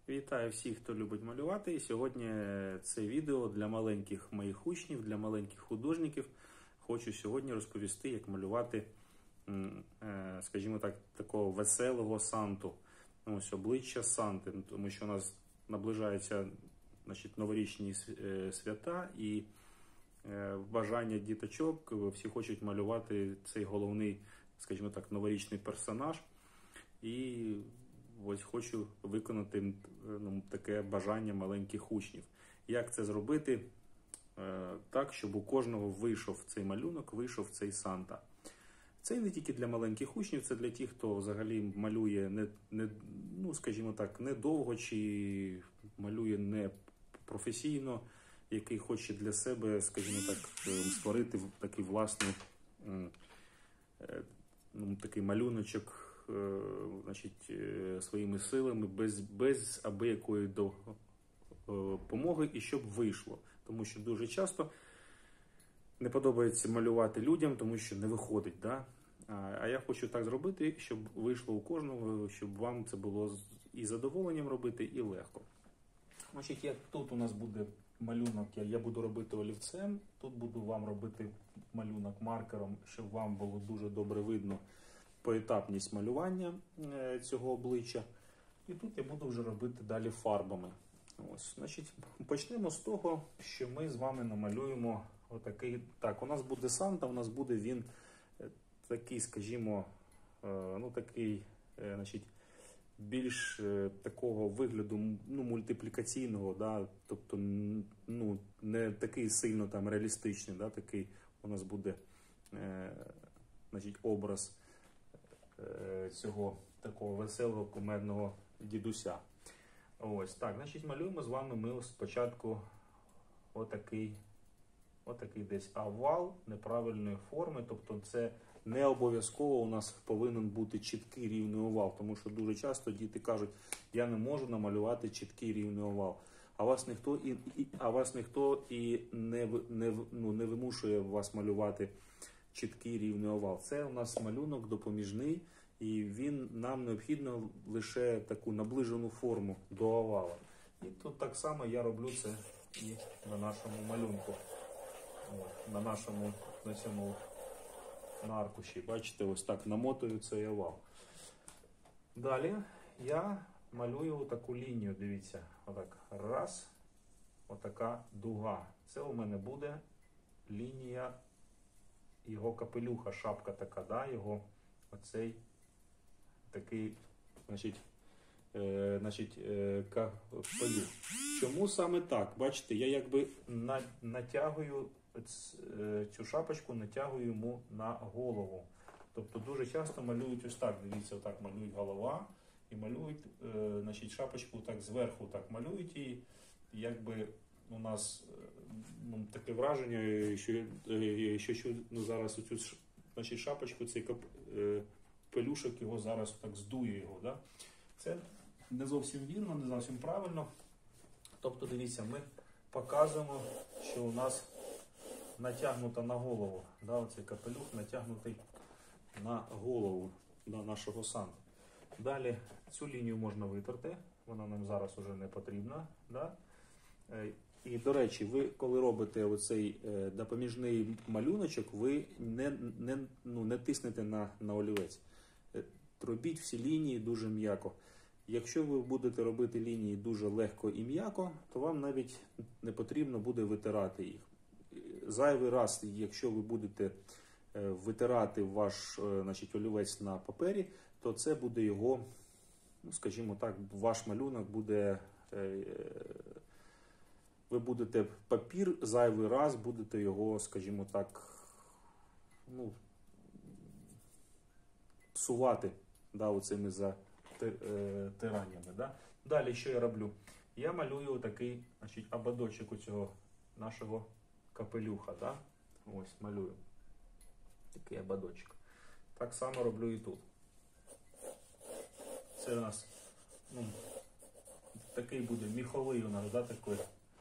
Вітаю всіх, хто любить малювати. І сьогодні це відео для маленьких моїх учнів, для маленьких художників. Хочу сьогодні розповісти, як малювати, скажімо так, такого веселого Санту. Ось обличчя Санти, тому що у нас наближаються, новорічні свята і бажання діточок. Всі хочуть малювати цей головний, скажімо так, новорічний персонаж. І ось хочу виконати таке бажання маленьких учнів. Як це зробити так, щоб у кожного вийшов цей малюнок, вийшов цей Санта? Це не тільки для маленьких учнів, це для тих, хто взагалі малює скажімо так, недовго чи малює не професійно, який хоче для себе, скажімо так, створити такий власний такий малюночок, своїми силами, без абиякої допомоги, і щоб вийшло. Тому що дуже часто не подобається малювати людям, тому що не виходить. Да? А я хочу так зробити, щоб вийшло у кожного, щоб вам це було і задоволенням робити, і легко. Значить, як тут у нас буде малюнок, я буду робити олівцем, тут буду вам робити малюнок маркером, щоб вам було дуже добре видно поетапність малювання цього обличчя. І тут я буду вже робити далі фарбами. Ось, значить, почнемо з того, що ми з вами намалюємо отакий. Так, у нас буде Санта, у нас буде він такий, скажімо, такий, більш такого вигляду, мультиплікаційного, да? Тобто, не такий сильно там реалістичний, да? Такий у нас буде, образ цього такого веселого кумедного дідуся. Ось так, значить, малюємо з вами ми спочатку отакий десь овал неправильної форми, тобто це не обов'язково у нас повинен бути чіткий рівний овал, тому що дуже часто діти кажуть, я не можу намалювати чіткий рівний овал. А вас ніхто і не вимушує вас малювати чіткий рівний овал. Це у нас малюнок допоміжний, і нам необхідно лише таку наближену форму до овала. І тут так само я роблю це і на нашому малюнку, на цьому аркуші. Бачите, ось так намотую цей овал. Далі я малюю таку лінію, дивіться, отак, раз, отака дуга. Це у мене буде лінія його капелюха, шапка така, да, його оцей такий, капелюх. Чому саме так? Бачите, я якби натягую цю шапочку, натягую йому на голову. Тобто дуже часто малюють ось так, дивіться, отак малюють голова і малюють, шапочку так зверху так малюють, і якби у нас таке враження, що зараз оцю шапочку, цей пелюшок його зараз так здує його. Да? Це не зовсім вірно, не зовсім правильно. Тобто, дивіться, ми показуємо, що у нас натягнуто на голову. Да? Оцей капелюх натягнутий на голову нашого Санти. Далі цю лінію можна витерти, вона нам зараз вже не потрібна. Да? І, до речі, ви, коли робите оцей допоміжний малюночок, ви не тиснете на олівець. Робіть всі лінії дуже м'яко. Якщо ви будете робити лінії дуже легко і м'яко, то вам навіть не потрібно буде витирати їх. Зайвий раз, якщо ви будете витирати ваш олівець на папері, то це буде його, скажімо так, ваш малюнок буде... Ви будете папір зайвий раз, будете його, скажімо так, псувати, да, оцими затираннями. Да? Далі, що я роблю? Я малюю такий, ободочок у цього нашого капелюха. Да? Ось, малюю. Такий ободочок. Так само роблю і тут. Це у нас, такий буде міховий у нас, да, такий.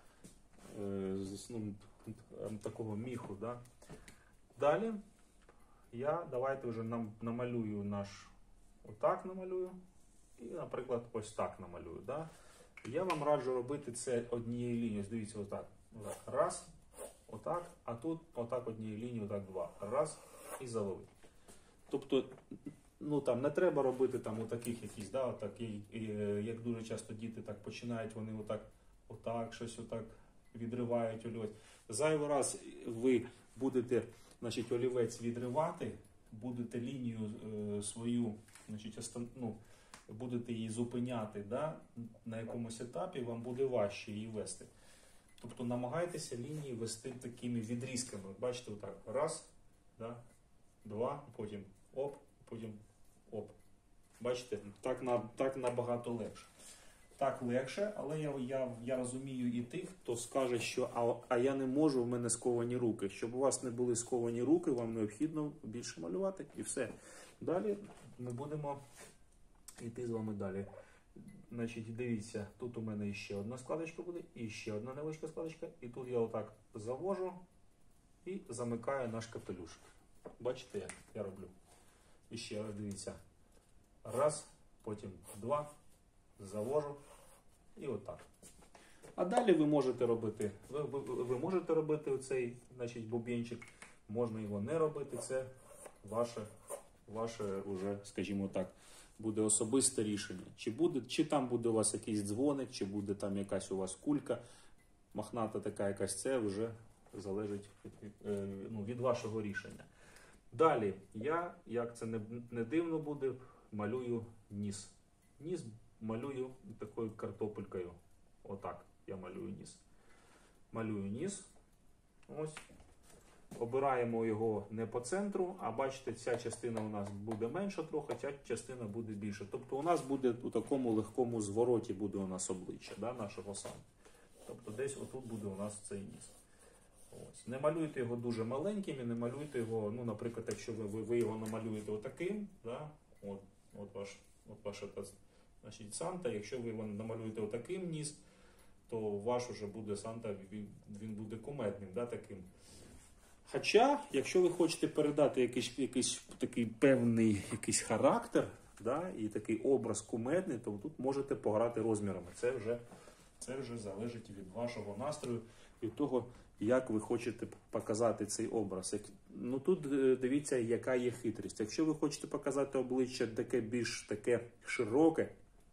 Такого міху. Да? Далі давайте вже намалюю отак намалюю і, наприклад, ось так намалюю. Да? Я вам раджу робити це однією лінією. Дивіться, отак. Отак. Раз, отак, а тут отак однією лінією, отак два. Раз і завели. Тобто, ну там не треба робити там отаких якісь, да, отак, як дуже часто діти так починають, вони отак щось отак відривають олівець. Зайвий раз ви будете, значить, олівець відривати, будете лінію свою, значить, будете її зупиняти, да, на якомусь етапі вам буде важче її вести. Тобто намагайтеся лінії вести такими відрізками. Бачите, отак, раз, да, два, потім оп, потім оп. Бачите, так набагато легше. Так легше, але я розумію і тих, хто скаже, що а я не можу, в мене сковані руки. Щоб у вас не були сковані руки, вам необхідно більше малювати і все. Далі ми будемо йти з вами далі. Значить, дивіться, тут у мене ще одна складочка буде, і ще одна невеличка складочка. І тут я отак завожу і замикаю наш капелюшок. Бачите, як я роблю? І ще раз дивіться. Раз, потім два, завожу і отак. А далі ви можете робити, ви можете робити оцей, значить, бубенчик, можна його не робити, це ваше уже, скажімо так, буде особисте рішення. Чи там буде у вас якийсь дзвоник, чи буде там якась у вас кулька, мохната така якась, це вже залежить від вашого рішення. Далі я, як це не дивно буде, малюю ніс. Ніс малюю такою картопелькою. Отак я малюю ніс. Малюю ніс. Ось. Обираємо його не по центру, а бачите, ця частина у нас буде менша трохи, ця частина буде більша. Тобто у нас буде у такому легкому звороті буде у нас обличчя, да, нашого сам. Тобто десь отут буде у нас цей ніс. Ось. Не малюйте його дуже маленьким і не малюйте його, ну, наприклад, якщо ви його намалюєте отаким, да, от ваш значить, Санта, якщо ви його намалюєте отаким ніс, то ваш уже буде Санта, він буде кумедним, да, таким. Хоча, якщо ви хочете передати якийсь такий певний якийсь характер, да, і такий образ кумедний, то тут можете пограти розмірами. Це вже залежить від вашого настрою, від того, як ви хочете показати цей образ. Ну тут дивіться, яка є хитрість. Якщо ви хочете показати обличчя таке більш таке широке,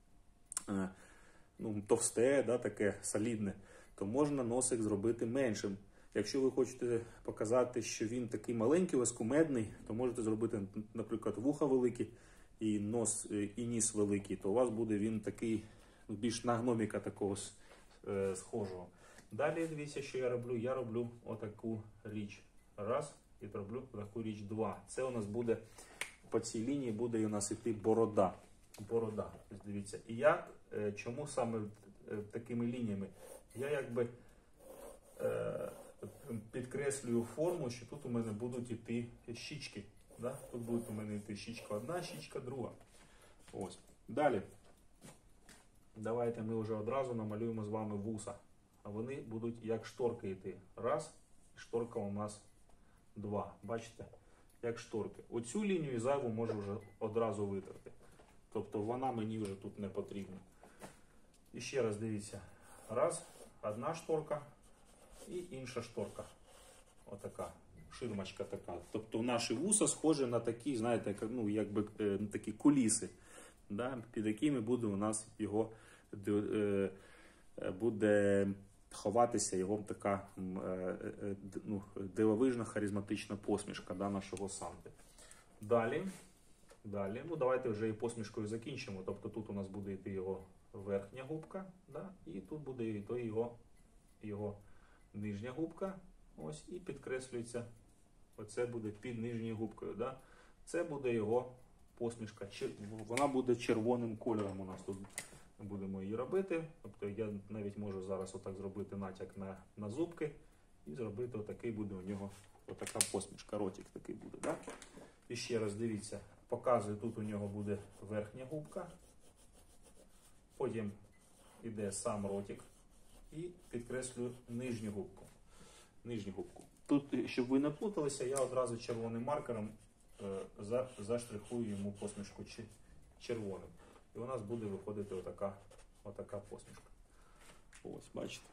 ну, товсте, да, таке солідне, то можна носик зробити меншим. Якщо ви хочете показати, що він такий маленький, у вас кумедний, то можете зробити, наприклад, вуха великі і нос, і ніс великий, то у вас буде він такий, більш на гноміка такого схожого. Далі дивіться, що я роблю. Я роблю отаку річ. Раз, і роблю таку річ два. Це у нас буде, по цій лінії буде у нас іти борода. Борода. Дивіться. І я, чому саме такими лініями? Я якби підкреслюю форму, що тут у мене будуть іти щічки. Да? Тут буде у мене йти щічка одна, щічка друга. Ось. Далі. Давайте ми вже одразу намалюємо з вами вуса. А вони будуть як шторки йти. Раз, і шторка у нас два. Бачите? Як шторки. Оцю лінію зайву можу вже одразу витерти. Тобто вона мені вже тут не потрібна. І ще раз дивіться. Раз, одна шторка і інша шторка. Отака. Ширмочка така. Тобто наші вуса схожі на такі, знаєте, ну, якби такі куліси, да, під якими буде у нас його буде ховатися його така ну, дивовижна харизматична посмішка, да, нашого Санти. Далі, ну давайте вже і посмішкою закінчимо. Тобто тут у нас буде йти його верхня губка, да, і тут буде йти його нижня губка. Ось, і підкреслюється, оце буде під нижньою губкою. Да? Це буде його посмішка. Вона буде червоним кольором у нас тут. Ми будемо її робити. Тобто я навіть можу зараз отак зробити натяк на зубки і зробити отакий буде у нього отака посмішка. Ротик такий буде. Да? І ще раз дивіться, показую, тут у нього буде верхня губка. Потім йде сам ротик і підкреслюю нижню губку. Тут, щоб ви не плуталися, я одразу червоним маркером заштрихую йому посмішку червоним. І у нас буде виходити отака посмішка. Ось, бачите.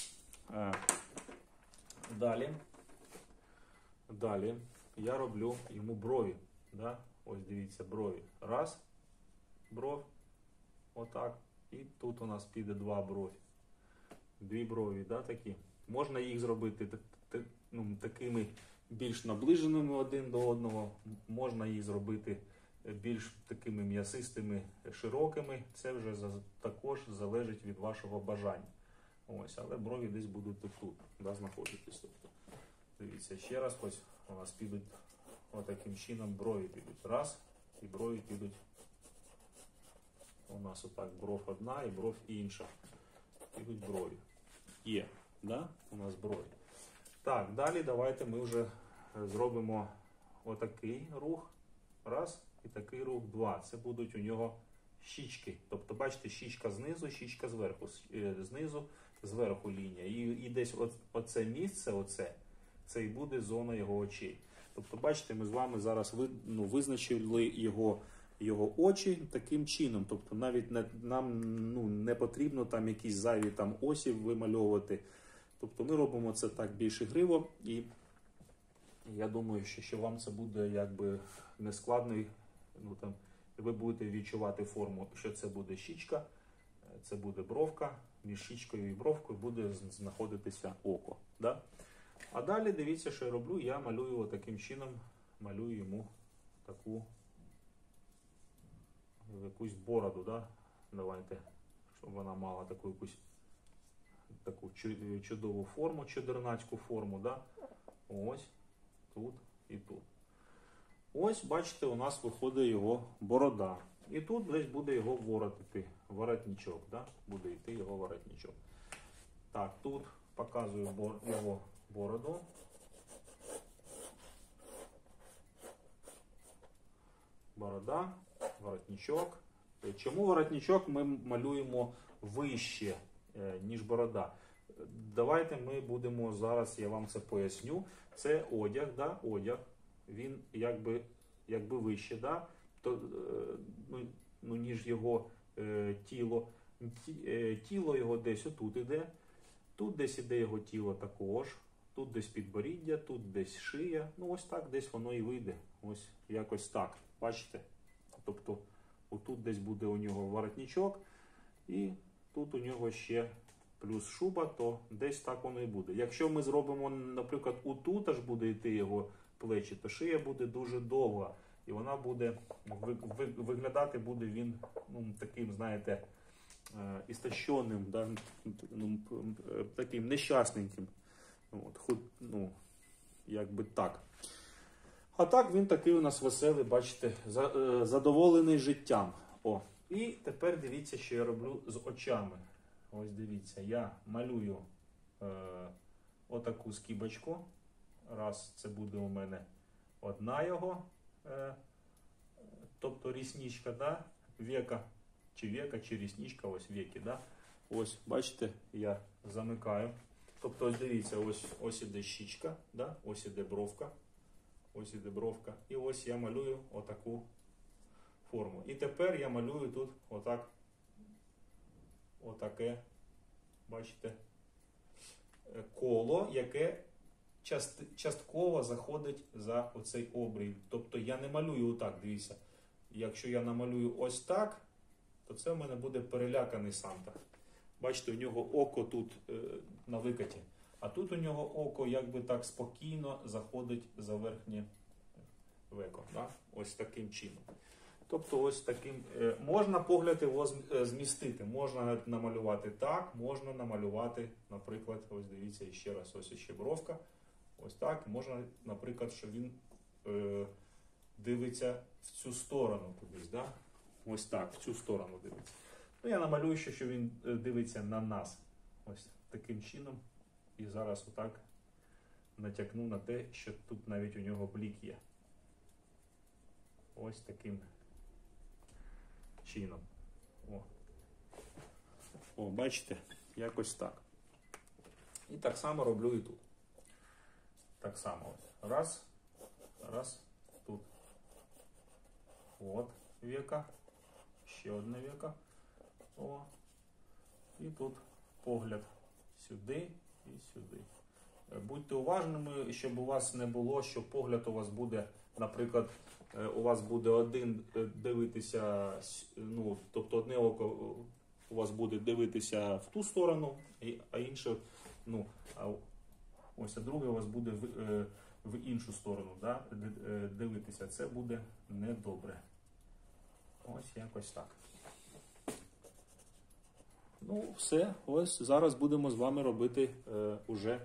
Далі я роблю йому брові. Да? Ось дивіться, брові. Раз, бров, отак. І тут у нас піде два брові. Дві брові, да, такі. Можна їх зробити такими більш наближеними один до одного. Можна їх зробити більш такими м'ясистими, широкими. Це вже також залежить від вашого бажання. Ось, але брові десь будуть тут, да, знаходитись. Тобто, дивіться, ще раз, ось у нас підуть отаким чином, брові підуть. Раз, і брові підуть. У нас отак бров одна і бров інша. Підуть брові. Є, да? У нас брові. Так, далі давайте ми вже зробимо отакий рух. Раз, і такий рух два. Це будуть у нього щічки. Тобто, бачите, щічка знизу, щічка зверху. Знизу, зверху лінія. І десь оце місце, це і буде зона його очей. Тобто, бачите, ми з вами зараз визначили його очі таким чином. Тобто, навіть нам не потрібно там якісь зайві там осі вимальовувати. Тобто, ми робимо це так більш ігриво. І я думаю, що вам це буде якби нескладно. Ви будете відчувати форму, що це буде щічка, це буде бровка, між щічкою і бровкою буде знаходитися око. Да? А далі дивіться, що я роблю. Я малюю таким чином, малюю йому таку якусь бороду. Да? Давайте, щоб вона мала таку якусь таку чудову форму, чудернацьку форму. Да? Ось, тут і тут. Ось, бачите, у нас виходить його борода. І тут десь буде його воротничок. Да? Буде йти його воротничок. Так, тут показую його бороду. Борода, воротничок. Чому воротничок ми малюємо вище, ніж борода? Давайте ми будемо зараз, я вам це поясню. Це одяг, да? Одяг. Він якби вище, да? Ніж його тіло. Тіло його десь отут іде. Тут десь іде його тіло також. Тут десь підборіддя, тут десь шия. Ось так десь воно і вийде. Ось якось так. Бачите? Тобто отут десь буде у нього воротничок. І тут у нього ще плюс шуба, то десь так воно і буде. Якщо ми зробимо, наприклад, отут аж буде йти його плечі, то шия буде дуже довга. І вона буде, виглядати буде він таким, знаєте, істощеним, да? Таким нещасненьким. Якби так. А так він такий у нас веселий, бачите, задоволений життям. І тепер дивіться, що я роблю з очами. Ось дивіться, я малюю отаку скибочку. Раз, це буде у мене одна його, тобто рісничка, да? Века, чи рісничка, ось веки, да? Ось, бачите, я замикаю. Тобто, ось дивіться, ось іде щічка, да? Ось іде бровка. Ось іде бровка. І ось я малюю отаку форму. І тепер я малюю тут отаке, бачите, коло, яке частково заходить за оцей обрій. Тобто я не малюю отак, дивіться. Якщо я намалюю ось так, то це в мене буде переляканий Санта. Бачите, у нього око тут на викаті. А тут у нього око якби так спокійно заходить за верхнє веко. Да? Ось таким чином. Тобто ось таким. Можна погляд його змістити. Можна намалювати так, можна намалювати, наприклад, ось дивіться, ще раз, ось ще бровка. Ось так. Можна, наприклад, що він дивиться в цю сторону кудись. Да? Ось так, в цю сторону дивиться. Я намалюю, що він дивиться на нас. Ось таким чином. І зараз отак натякну на те, що тут навіть у нього блік є. Ось таким чином. Бачите? Якось так. І так само роблю і тут. Так само ось. Раз. Раз. Тут. От века. Ще одне века. І тут погляд сюди і сюди. Будьте уважними, щоб у вас не було, що погляд у вас буде, наприклад, у вас буде один дивитися, ну, тобто одне око у вас буде дивитися в ту сторону, а інше, ну, а друге у вас буде в іншу сторону, да, дивитися. Це буде недобре. Ось якось так. Ну, все, ось зараз будемо з вами робити уже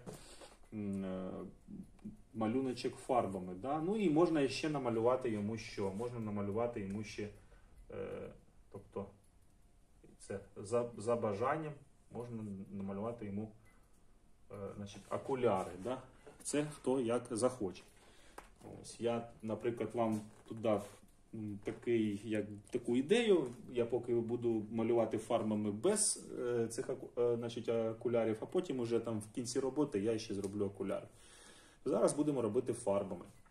малюночок фарбами. Да? Ну і можна ще намалювати йому що? Можна намалювати йому ще, тобто, це за бажанням, можна намалювати йому значить, окуляри. Да? Це хто як захоче. Ось, я, наприклад, вам тут дав таку ідею. Я поки буду малювати фарбами без цих значить, окулярів, а потім уже там в кінці роботи я ще зроблю окуляри. Зараз будемо робити фарбами.